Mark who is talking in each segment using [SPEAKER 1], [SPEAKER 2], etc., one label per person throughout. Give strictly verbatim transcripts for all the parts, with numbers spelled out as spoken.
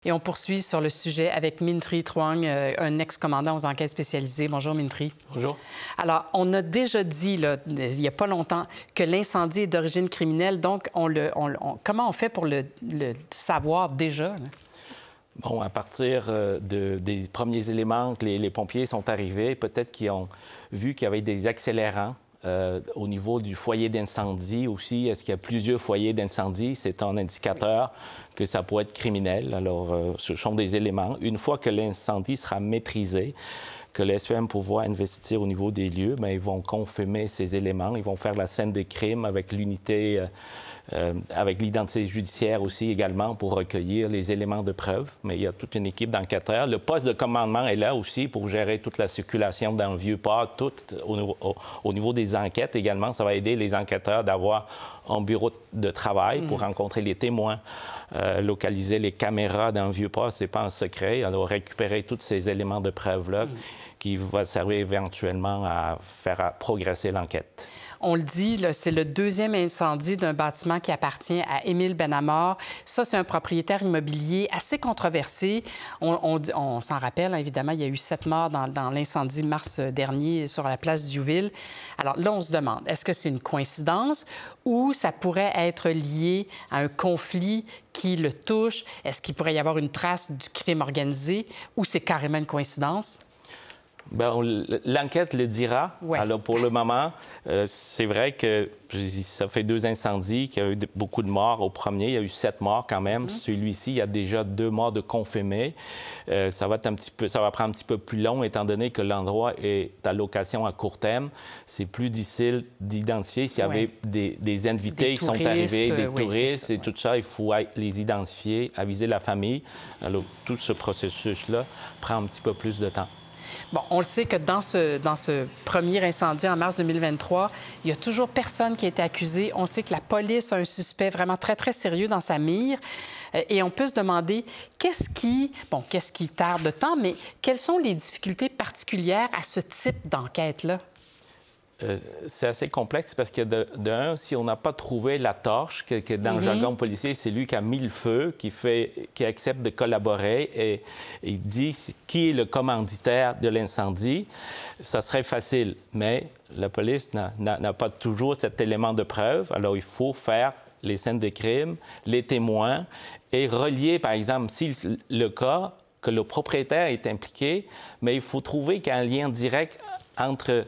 [SPEAKER 1] Et on poursuit sur le sujet avec Minh Tri Truong, euh, un ex-commandant aux enquêtes spécialisées. Bonjour, Minh Tri.
[SPEAKER 2] Bonjour.
[SPEAKER 1] Alors, on a déjà dit, là, il n'y a pas longtemps, que l'incendie est d'origine criminelle. Donc, on le, on, on, comment on fait pour le, le savoir déjà? Là?
[SPEAKER 2] Bon, à partir de, des premiers éléments que les, les pompiers sont arrivés, peut-être qu'ils ont vu qu'il y avait des accélérants euh, au niveau du foyer d'incendie aussi. Est-ce qu'il y a plusieurs foyers d'incendie? C'est un indicateur que ça pourrait être criminel. Alors, euh, ce sont des éléments. Une fois que l'incendie sera maîtrisé, que l'S P M pourra investir au niveau des lieux, bien, ils vont confirmer ces éléments. Ils vont faire la scène de crime avec l'unité, euh, euh, avec l'identité judiciaire aussi également pour recueillir les éléments de preuve. Mais il y a toute une équipe d'enquêteurs. Le poste de commandement est là aussi pour gérer toute la circulation dans le Vieux-Port, tout au, au, au niveau des enquêtes également. Ça va aider les enquêteurs d'avoir un bureau de travail mmh. pour rencontrer les témoins, euh, localiser les caméras dans le Vieux-Port, c'est pas un secret. Alors, récupérer tous ces éléments de preuve-là mmh. qui vont servir éventuellement à faire à progresser l'enquête.
[SPEAKER 1] On le dit, c'est le deuxième incendie d'un bâtiment qui appartient à Émile Benamor. Ça, c'est un propriétaire immobilier assez controversé. On, on, on s'en rappelle, évidemment, il y a eu sept morts dans, dans l'incendie de mars dernier sur la place Diouville. Alors là, on se demande, est-ce que c'est une coïncidence ou ça pourrait être lié à un conflit qui le touche? Est-ce qu'il pourrait y avoir une trace du crime organisé ou c'est carrément une coïncidence?
[SPEAKER 2] Bien, l'enquête le dira. Ouais. Alors, pour le moment, euh, c'est vrai que ça fait deux incendies, qu'il y a eu beaucoup de morts au premier. Il y a eu sept morts quand même. Mm-hmm. Celui-ci, il y a déjà deux morts de confirmés. Euh, ça va être un petit peu, ça va prendre un petit peu plus long, étant donné que l'endroit est à location à court terme. C'est plus difficile d'identifier s'il y avait ouais. des, des invités des qui sont arrivés, des oui, touristes ça, et ouais. tout ça. Il faut les identifier, aviser la famille. Alors, tout ce processus-là prend un petit peu plus de temps.
[SPEAKER 1] Bon, on le sait que dans ce, dans ce premier incendie en mars deux mille vingt-trois, il n'y a toujours personne qui a été accusé. On sait que la police a un suspect vraiment très, très sérieux dans sa mire. Et on peut se demander qu'est-ce qui... Bon, qu'est-ce qui tarde de temps, mais quelles sont les difficultés particulières à ce type d'enquête-là?
[SPEAKER 2] Euh, c'est assez complexe parce que, de, de un, si on n'a pas trouvé la torche, que, que dans mm-hmm. le jargon policier, c'est lui qui a mis le feu, qui, fait, qui accepte de collaborer et il dit qui est le commanditaire de l'incendie, ça serait facile. Mais la police n'a pas toujours cet élément de preuve. Alors, il faut faire les scènes de crime, les témoins et relier, par exemple, si le cas que le propriétaire est impliqué, mais il faut trouver qu'il y a un lien direct entre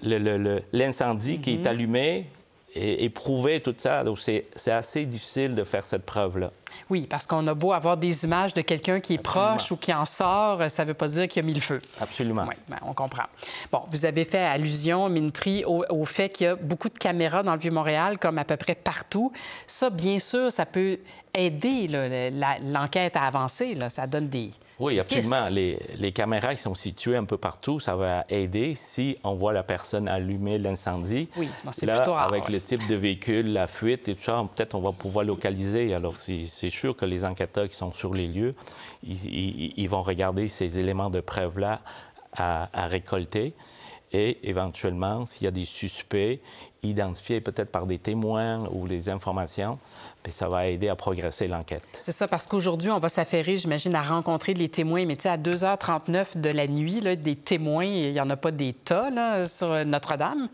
[SPEAKER 2] l'incendie mm-hmm. qui est allumé et, et prouver tout ça. Donc, c'est assez difficile de faire cette preuve-là.
[SPEAKER 1] Oui, parce qu'on a beau avoir des images de quelqu'un qui est Absolument. proche ou qui en sort, ça ne veut pas dire qu'il a mis le feu.
[SPEAKER 2] Absolument.
[SPEAKER 1] Oui, bien, on comprend. Bon, vous avez fait allusion, Minh Tri, au, au fait qu'il y a beaucoup de caméras dans le Vieux-Montréal, comme à peu près partout. Ça, bien sûr, ça peut aider l'enquête à avancer. Là. Ça donne des...
[SPEAKER 2] Oui, absolument. Les, les caméras qui sont situées un peu partout, ça va aider si on voit la personne allumer l'incendie.
[SPEAKER 1] Oui, bon, c'est
[SPEAKER 2] là,
[SPEAKER 1] plutôt rare.
[SPEAKER 2] Avec le type de véhicule, la fuite et tout ça, peut-être on va pouvoir localiser. Alors, c'est sûr que les enquêteurs qui sont sur les lieux, ils, ils, ils vont regarder ces éléments de preuve-là à, à récolter. Et éventuellement, s'il y a des suspects identifiés peut-être par des témoins ou les informations, bien, ça va aider à progresser l'enquête.
[SPEAKER 1] C'est ça, parce qu'aujourd'hui, on va s'affairer, j'imagine, à rencontrer les témoins. Mais tu sais, à deux heures trente-neuf de la nuit, là, des témoins, il n'y en a pas des tas là, sur Notre-Dame?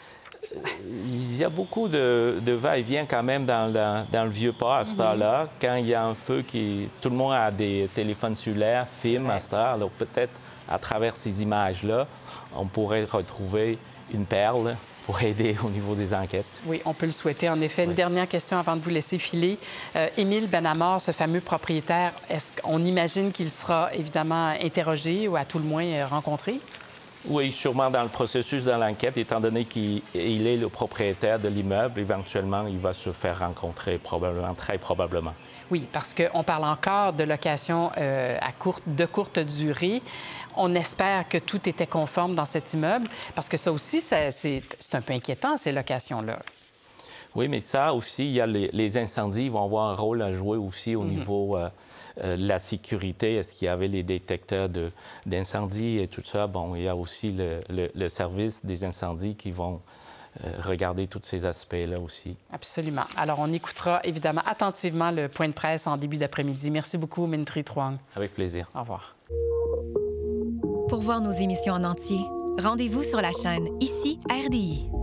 [SPEAKER 2] Il y a beaucoup de, de va-et-vient quand même dans, dans, dans le Vieux-Port à cette mm-hmm. heure-là. Quand il y a un feu qui... Tout le monde a des téléphones cellulaires, filme ouais. à cette heure. Alors peut-être à travers ces images-là, on pourrait retrouver une perle pour aider au niveau des enquêtes.
[SPEAKER 1] Oui, on peut le souhaiter. En effet, une oui. dernière question avant de vous laisser filer. Euh, Émile Benamor, ce fameux propriétaire, est-ce qu'on imagine qu'il sera évidemment interrogé ou à tout le moins rencontré?
[SPEAKER 2] Oui, sûrement dans le processus de l'enquête, étant donné qu'il est le propriétaire de l'immeuble, éventuellement, il va se faire rencontrer probablement, très probablement.
[SPEAKER 1] Oui, parce qu'on parle encore de location euh, à courte, de courte durée. On espère que tout était conforme dans cet immeuble, parce que ça aussi, c'est un peu inquiétant, ces locations-là.
[SPEAKER 2] Oui, mais ça aussi, il y a les, les incendies vont avoir un rôle à jouer aussi au mm-hmm. niveau euh, euh, de la sécurité. Est-ce qu'il y avait les détecteurs d'incendie et tout ça? Bon, il y a aussi le, le, le service des incendies qui vont regarder tous ces aspects-là aussi.
[SPEAKER 1] Absolument. Alors, on écoutera évidemment attentivement le point de presse en début d'après-midi. Merci beaucoup, Minh Tri Truong.
[SPEAKER 2] Avec plaisir.
[SPEAKER 1] Au revoir.
[SPEAKER 3] Pour voir nos émissions en entier, rendez-vous sur la chaîne Ici R D I.